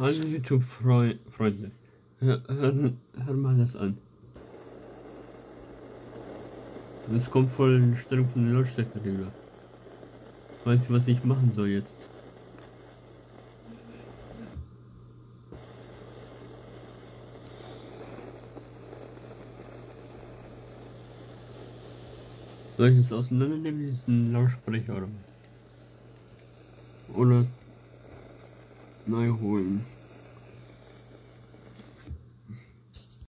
Hallo YouTube-Freunde. Hör mal das an. Das kommt voll in Stellung von den Lautstärkeregler. Weißt du, was ich machen soll jetzt? Soll ich es auseinandernehmen, diesen Lautsprecher oder neu holen?